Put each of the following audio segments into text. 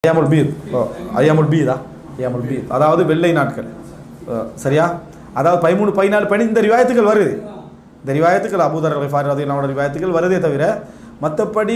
ஐயாமுல் பீத் ஐயாமுல் பீதா ஐயாமுல் பீத் அதாவது வெள்ளை நாட்கள் சரியா அதாவது 13 14 இந்த ரிவாயத்துகள் வருது இந்த ரிவாயத்துகள் அபூதர் அல்-கிஃபாரி ரலியல்லாஹு அன்ஹு ரிவாயத்துகள் வருதே தவிர மற்றபடி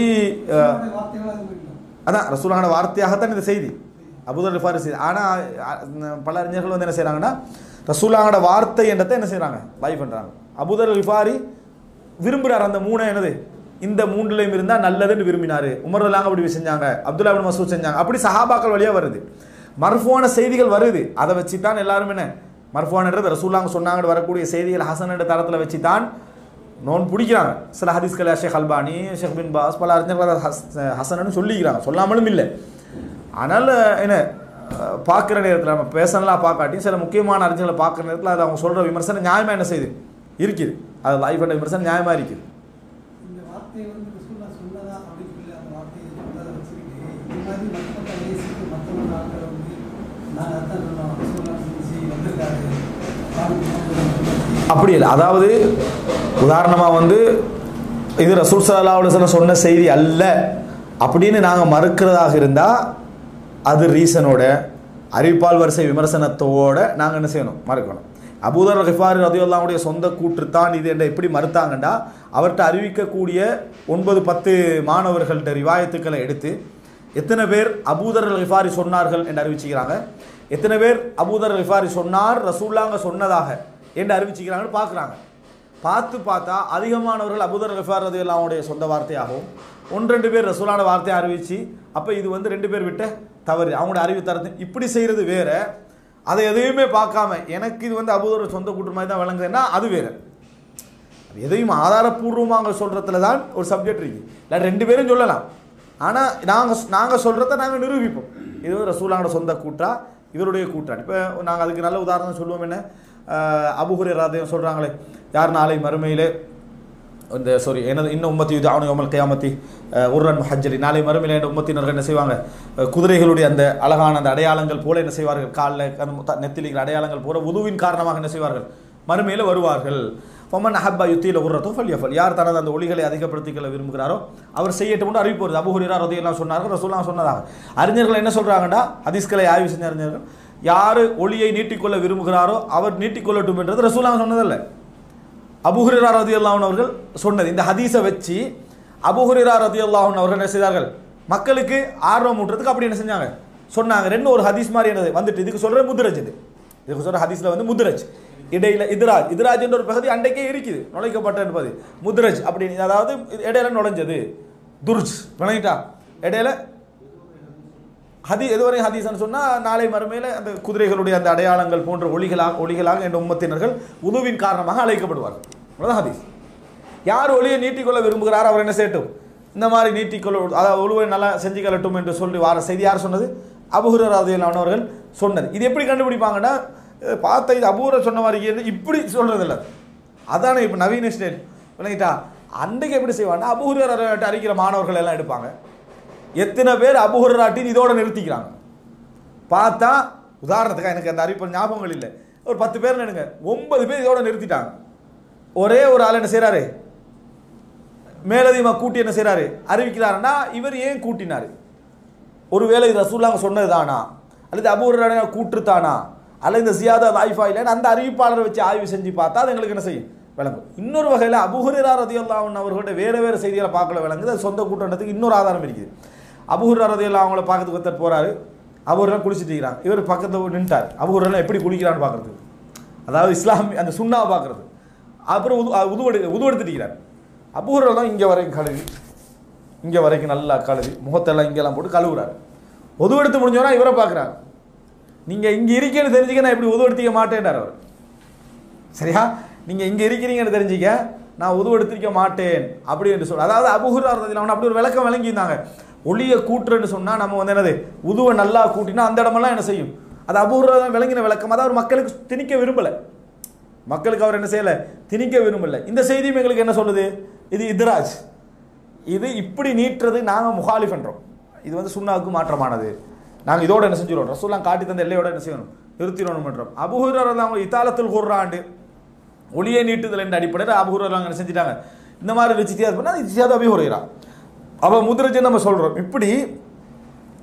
அதான் ரசூலுல்லாஹோட வார்த்தையாகத்தான் இந்த செய்தி அபூதர் அல்-கிஃபாரி செய்தி. ஆனால் பல அறிஞர்கள் வந்து என்ன செய்கிறாங்கன்னா ரசூலுல்லாஹோட வார்த்தை என்றதை என்ன செய்கிறாங்க லைவ் பண்ணுறாங்க. அபூதர் அல்-கிஃபாரி விரும்புகிறார் அந்த மூணு என்னது இந்த மூன்றுலையும் இருந்தால் நல்லதுன்னு விரும்பினார். உமர் ரலியல்லாஹு அப்படி செஞ்சாங்க, அப்துல்லா இப்னு மஸ்ஊத் செஞ்சாங்க, அப்படி சஹாபாக்கள் வழியாக வருது. மர்ஃபூவான செய்திகள் வருது, அதை வச்சு தான் எல்லாரும் என்ன மர்ஃபூவானது ரசூலுல்லாஹ் சொன்னாங்கன்னு வரக்கூடிய செய்திகள் ஹசன் என்ற தரத்தில் வச்சு தான் நோன் பிடிக்கிறாங்க. சில ஹதீஸ்கள் ஷேக் அல்பானி, ஷேக் பின் பாஸ் பல அறிஞர்கள் ஹசன்னு சொல்லிக்கிறாங்க, சொல்லாமலும் இல்லை. ஆனால் என்ன பார்க்குற நேரத்தில் நம்ம பேசலாம் பார்க்காட்டி சில முக்கியமான அறிஞர்களை பார்க்குற நேரத்தில் அது அவங்க சொல்கிற விமர்சனம் நியாயமாக என்ன செய்யுது இருக்குது, அது லைஃப் என்ற விமர்சனம் நியாயமாக இருக்குது. அப்படி இல்லை, அதாவது உதாரணமாக வந்து இது ரசூல் ஸல்லல்லாஹு அலைஹி வஸல்லம் சொன்ன செய்தி அல்ல அப்படின்னு நாங்கள் மறுக்கிறதாக இருந்தால் அது ரீசனோட அறிவிப்பால் வரிசை விமர்சனத்தோடு நாங்கள் என்ன செய்யணும், மறுக்கணும். அபூதர் அல்-கிஃபாரி ரலியல்லாஹு அன்ஹுடைய சொந்த கூற்றுத்தான் இது என்ற எப்படி மறுத்தாங்கண்டா அவர்கிட்ட அறிவிக்கக்கூடிய 9-10 மாணவர்கள்ட்ட ரிவாயத்துக்களை எடுத்து எத்தனை பேர் அபூதர் அல்-கிஃபாரி சொன்னார்கள் என்று அறிவிச்சுக்கிறாங்க, எத்தனை பேர் அபூதர் அல்-கிஃபாரி சொன்னார் ரசூலுல்லாஹ் சொன்னதாக என்று அறிவிச்சுக்கிறாங்கன்னு பார்க்குறாங்க. பார்த்தா அதிகமானவர்கள் அபூதர் அல்-கிஃபாரி ரலியல்லாஹு அன்ஹுடைய சொந்த வார்த்தையாகவும் 1-2 பேர் ரசூலுல்லாஹ் வார்த்தையை அறிவிச்சு அப்போ இது வந்து 2 பேர் விட்ட தவறு அவங்களோட அறிவு தரத்து இப்படி செய்கிறது வேற. அதை எதையுமே பார்க்காம எனக்கு இது வந்து அபூதர் சொந்த கூற்று மாதிரி தான் விளங்குதுன்னா அது வேறு. எதையும் ஆதாரப்பூர்வமாக சொல்கிறதுல தான் ஒரு சப்ஜெக்ட் இருக்குது. இல்லை 2 பேரும் சொல்லலாம், ஆனால் நாங்கள் சொல்கிறத நாங்கள் நிரூபிப்போம். இது வந்து ரசூலுல்லாஹோட சொந்த கூற்றா இவருடைய கூற்றா. இப்போ நாங்கள் அதுக்கு நல்ல உதாரணம் சொல்லுவோம். என்ன அபூ ஹுரைரா சொல்கிறாங்களே, யார் நாளை மறுமையிலே இந்த எனது இன்னும் உம்மத்தி இது அவனு யௌமல் கியாமத்தி உர்ரன் முஹஜ்ஜலி, நாளை மறுமையில் என்ற உம்மத்தினர்கள் என்ன செய்வாங்க, குதிரைகளுடைய அந்த அழகான அந்த அடையாளங்கள் போல என்ன செய்வார்கள், காலில் அந்த நெத்திலிகள் அடையாளங்கள் போல உதுவின் காரணமாக என்ன செய்வார்கள், மறுமையில் வருவார்கள். ஃபமன் அஹப்பா யுத்தியில் உர்ரத்தும் ஃபல்யஃபல், யார் தனது அந்த ஒளிகளை அதிகப்படுத்திக்கொள்ள விரும்புகிறாரோ அவர் செய்யட்டும் என்று அறிவிப்பு வருது. அபூ ஹுரைரா ரலியல்லாஹு சொன்னார்கள், ரசூலுல்லாஹ் சொன்னதாக. அறிஞர்கள் என்ன சொல்கிறாங்கடா, ஹதீஸ்களை ஆய்வு செஞ்ச அறிஞர்கள் யார் ஒளியை நீட்டிக்கொள்ள விரும்புகிறாரோ அவர் நீட்டிக்கொள்ளட்டும் என்றது ரசூலுல்லாஹ் சொன்னதல்ல, அபூ ஹுரைரா ரலியல்லாஹு அன்ஹு அவர்கள் சொன்னது. இந்த ஹதீஸை வச்சு அபூ ஹுரைரா ரலியல்லாஹு அன்ஹு அவர்கள் என்ன செய்தார்கள், மக்களுக்கு ஆர்வம் ஊட்டுறதுக்கு அப்படி என்ன செஞ்சாங்க சொன்னாங்க. ரெண்டு ஒரு ஹதீஸ் மாதிரி என்னது வந்துட்டு இதுக்கு சொல்கிற முத்ரஜ், இதுக்கு சொல்கிற ஹதீஸில் வந்து முத்ரஜ் இடையில இத்ராஜ் என்ற ஒரு பகுதி அண்டைக்கே இருக்குது, நுழைக்கப்பட்ட என்பது முத்ரஜ் அப்படின்னு, அதாவது இடையில நுழைஞ்சது துர்ஜ் விளங்கிட்டா. இடையில எதுவரை ஹதீஸ்ன்னு சொன்னால் நாளை மறுமையில் அந்த குதிரைகளுடைய அந்த அடையாளங்கள் போன்ற ஒளிகளாக என்ற உம்மத்தினர்கள் உதுவின் காரணமாக அழைக்கப்படுவார்கள். அவ்வளோதான் ஹதீஸ். யார் ஒளியை நீட்டிக்கொள்ள விரும்புகிறார் அவர் என்ன செய்யட்டும், இந்த மாதிரி நீட்டிக்கொள்ள, அதாவது ஒழுவை நல்லா செஞ்சுக்கொள்ளட்டும் என்று சொல்லி வார செய்தி யார் சொன்னது, அபூ ஹுரைரா ரலியல்லாஹு அவர்கள் சொன்னது. இது எப்படி கண்டுபிடிப்பாங்கன்னா பார்த்த இது அபூ ஹுரைரா சொன்ன மாதிரி இப்படி சொல்கிறது இல்லை, அதானே இப்போ நவீன ஸ்டைல் விளங்கிட்டா. அன்றைக்கு எப்படி செய்வாங்கன்னா அபூ ஹுரைரா அறிக்கிற மாணவர்கள் எல்லாம் எடுப்பாங்க, எத்தனை பேர் அபூ ஹுரைராட்டின் இதோட நிறுத்திக்கிறாங்க. பார்த்தா உதாரணத்துக்காக எனக்கு அந்த அறிவிப்பு ஞாபகங்கள் இல்லை, ஒரு 10 பேர் நினைங்க, 9 பேர் இதோட நிறுத்திட்டாங்க. ஒரே ஒரு ஆள் என்ன செய்கிறாரு, மேலதிகமாக கூட்டி என்ன செய்கிறாரு அறிவிக்கிறாருன்னா இவர் ஏன் கூட்டினார், ஒருவேளை இது ரசூலுல்லாஹ் சொன்னது தானா அல்லது அபூ ஹுரைரா கூற்றுத்தானா அல்லது இந்த ஜியாதா லைஃபா இல்லைன்னு அந்த அறிவிப்பாளரை வச்சு ஆய்வு செஞ்சு பார்த்தா அது எங்களுக்கு என்ன செய்யும் விளங்கும். இன்னொரு வகையில் அபூ ஹுரைரா ரலியல்லாஹு அன்ஹு அவர்களோட வேறு செய்திகளை பார்க்கல விளங்குது, அது சொந்த கூட்டத்துக்கு இன்னொரு ஆதாரம் இருக்குது. அபூ ஹுரைரா ரலியல்லாஹு அவங்கள பார்க்கறதுக்கு ஒருத்தர் போகிறாரு, அபூ ஹுரைரா குளிச்சுட்டு இருக்கிறாங்க, இவர் பக்கத்தில் நின்ட்டார், அபூ ஹுரைரா எப்படி குளிக்கிறான்னு பார்க்குறது, அதாவது இஸ்லாம் அந்த சுண்ணாவை பார்க்குறது. அப்புறம் உது எடுத்துட்டு அபூ ஹுரைரா தான் இங்கே வரைக்கும் கழுவி, இங்கே வரைக்கும் நல்லா கழுவி முகத்தெல்லாம் இங்கெல்லாம் போட்டு கழுவுறாரு. உது எடுத்து முடிஞ்சோன்னா இவரை பார்க்குறாங்க, நீங்கள் இங்கே இருக்கேன்னு தெரிஞ்சுக்க நான் இப்படி உது எடுத்திக்க மாட்டேன்டார் அவர். சரியா, நீங்கள் இங்கே இருக்கிறீங்கன்னு தெரிஞ்சிக்க நான் உது எடுத்திருக்க மாட்டேன் அப்படி என்று சொல்ல, அதாவது அபூ ஹுரைரா ரலியல்லாஹு அன்ஹு அப்படி ஒரு விளக்கம் விளங்கியிருந்தாங்க. ஒளியை கூட்டுறன்னு சொன்னால் நம்ம வந்து என்னது உதுவை நல்லா கூட்டினா அந்த இடமெல்லாம் என்ன செய்யும், அது அபூ ஹுரைரா விளங்கின விளக்கம். அதாவது அவர் மக்களுக்கு திணிக்க விரும்பலை, மக்களுக்கு அவர் என்ன செய்யலை திணிக்க விரும்பலை. இந்த செய்தியும் எங்களுக்கு என்ன சொல்லுது, இது இத்ராஜ், இது இப்படி நீட்டுறது நாங்கள் முகாலிஃப் பண்ணுறோம், இது வந்து சுன்னாவுக்கு மாற்றமானது, நாங்கள் இதோட என்ன செஞ்சிடுவோம், ரசூலுல்லாஹ் காட்டி தந்த எல்லையோட என்ன செய்யணும் நிறுத்திடணும் பண்ணுறோம். அபூ ஹுரைரா அவங்க இத்தாலத்துல் குர்ஆன் ஒளியை நீட்டுதல் என்ற அடிப்படையில் அபூ ஹுரைரா என்ன செஞ்சிட்டாங்க, இந்த மாதிரி வச்சு பண்ணால் இது அபூ ஹுரைரா. அப்போ முத்ரஜ் நம்ம சொல்கிறோம். இப்படி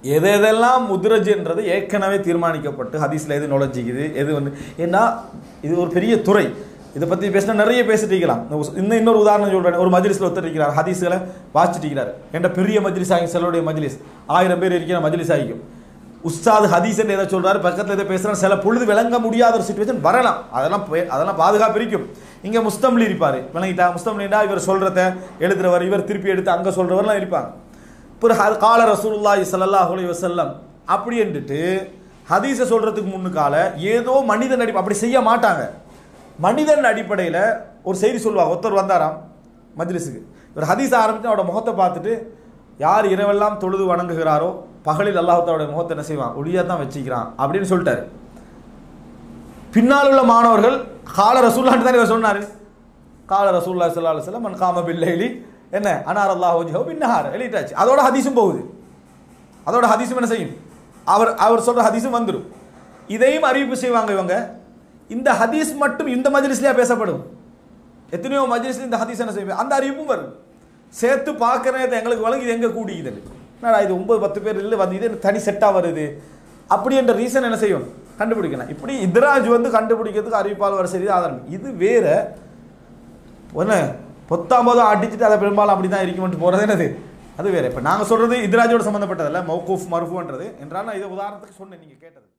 எது எதெல்லாம் முத்ரஜ்ன்றது ஏற்கனவே தீர்மானிக்கப்பட்டு ஹதீஸில் எது நுழைஞ்சிக்குது எது வந்து ஏன்னா இது ஒரு பெரிய துறை. இதை பற்றி பேசினா நிறைய பேசிட்டு இருக்கலாம். இன்னொரு உதாரணம் சொல்கிறேன். ஒரு மஜ்லிஸில் ஒருத்தர் இருக்கிறார், ஹதீஸ்களை வாசிச்சுட்டு இருக்கிறார். என்ற பெரிய மஜ்லிஸ் ஆகி சிலருடைய மஜ்லிஸ் 1000 பேர் இருக்கிற மஜ்லிஸ் ஆகிக்கும். உஸ்தாது ஹதீஸ் எதை சொல்கிறாரு, பக்கத்தில் எதை பேசுகிறார், சில பொழுது விளங்க முடியாத ஒரு சுச்சுவேஷன் வரலாம். அதெல்லாம் பாதுகாப்பு இருக்கும். இங்கே முஸ்தம்லி இருப்பார், விளங்கிட்டா? முஸ்தம்லின்னா இவர் சொல்கிறத எழுதுறவர், இவர் திருப்பி எடுத்து அங்கே சொல்கிறவர்லாம் இருப்பாங்க. இப்போ கால ரசூலுல்லாஹி ஸல்லல்லாஹு அலைஹி வஸல்லம் அப்படி என்றுட்டு ஹதீஸை சொல்கிறதுக்கு முன்னுக்கால ஏதோ மனிதன் அப்படி செய்ய மாட்டாங்க. மனிதன் அடிப்படையில் ஒரு செய்தி சொல்லுவாங்க. ஒருத்தர் வந்தாராம் மஜ்லிஸுக்கு, இவர் ஹதீஸ் ஆரம்பித்து அவரோட முகத்தை பார்த்துட்டு, யார் இரவெல்லாம் தொழுது வணங்குகிறாரோ பகலில் அல்லாஹ்வுடைய முகத்தை என்ன செய்வான், ஒளியாக தான் வச்சுக்கிறான் அப்படின்னு சொல்லிட்டாரு. பின்னால் உள்ள மாணவர்கள் கால ரசூலுல்லாஹி தான் இவர் சொன்னார். கால ரசூலுல்லாஹி ஸல்லல்லாஹு அலைஹி வஸல்லம் மன் காம பில்லைலி என்ன அனார் அல்லாஹ் வஜ்ஹஹு பின்னஹார் எழுதிட்டாச்சு. அதோட ஹதீஸும் போகுது. அதோட ஹதீஸும் என்ன செய்யும், அவர் சொல்ற ஹதீஸும் வந்துடும். இதையும் அறிவிப்பு செய்வாங்க இவங்க. இந்த ஹதீஸ் மட்டும் இந்த மஜ்லிஸ்லயா பேசப்படும்? எத்தனையோ மஜ்லிஸ்ல இந்த ஹதீஸ் என்ன செய்யும், அந்த அறிவிப்பும் வரும். சேர்த்து பார்க்கறத எங்களுக்கு வழங்கி இது எங்க கூடிக்குது, என்னடா இது 9-10 பேர் இல்லை வந்து இது தனி செட்டா வருது அப்படி என்ற ரீசன் என்ன செய்யும் கண்டுபிடிக்கணும். இப்படி இத்ராஜ் வந்து கண்டுபிடிக்கிறதுக்கு அறிவிப்பால் வர சரி ஆதாரம். இது வேற ஒன்று பொத்தாம்போது அடிச்சுட்டு அதை பெரும்பாலும் அப்படி தான் இருக்குமென்று போகிறது என்னது, அது வேற. இப்போ நாங்கள் சொல்றது இத்ராஜோடு சம்மந்தப்பட்டதில்ல, மௌகூஃப் மர்ஃபூன்றது என்றால் நான் இதை உதாரணத்துக்கு சொன்னேன், நீங்கள் கேட்டது.